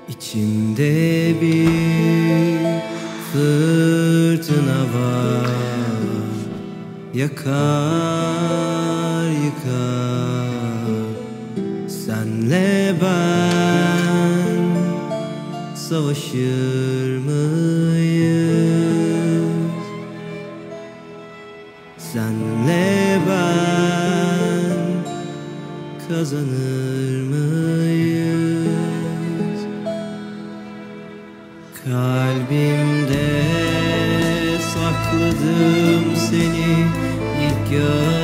İçimde bir fırtına var, yakar yıkar. Senle ben savaşır mıyız? Senle ben kazanır mıyız? Kalbimde sakladım seni ilk